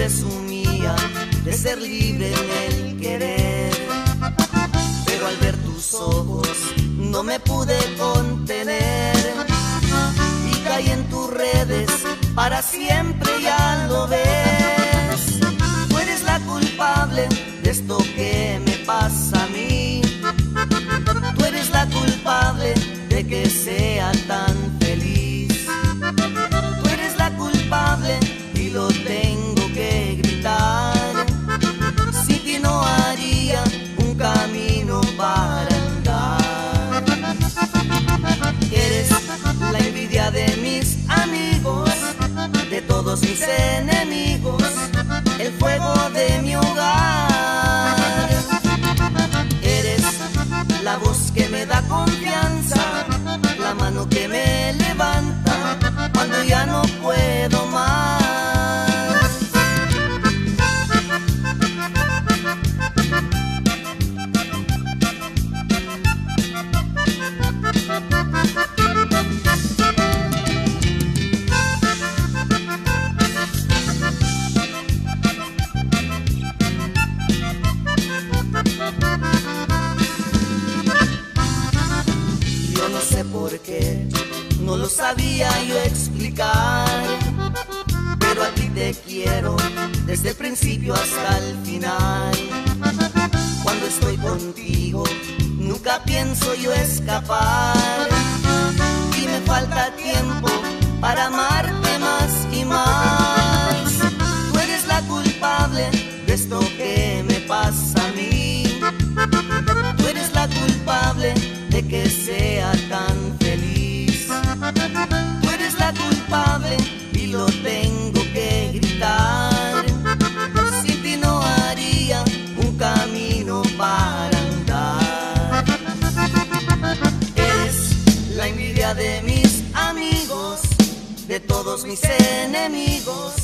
presumía de ser libre en el querer, pero al ver tus ojos no me pude contener y caí en tus redes para siempre, ya lo ves. Tú eres la culpable de esto que me pasa a mí. Tú eres la culpable de que sea tan feliz. Tú eres la culpable y lo tengo que gritar. Sin ti no haría un camino para andar. Eres la envidia de mis amigos, de todos mis enemigos, el fuego de mi hogar. Eres la voz que me da confianza, la mano que me levanta cuando ya no puedo más. No sé por qué, no lo sabía yo explicar, pero a ti te quiero desde el principio hasta el final. Cuando estoy contigo, nunca pienso yo escapar, y me falta tiempo para amarte más y más. Tú eres la culpable de esto que me pasa a mí. Tú eres la culpable de que sea tan feliz. Tú eres la culpable y lo tengo que gritar. Sin ti no haría un camino para andar. Eres la envidia de mis amigos, de todos mis enemigos,